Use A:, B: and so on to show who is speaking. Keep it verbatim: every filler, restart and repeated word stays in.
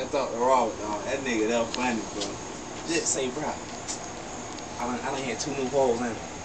A: talk to Robert, dog. That nigga, that funny, bro.
B: Just say, bro, I done, I done had two new holes in it.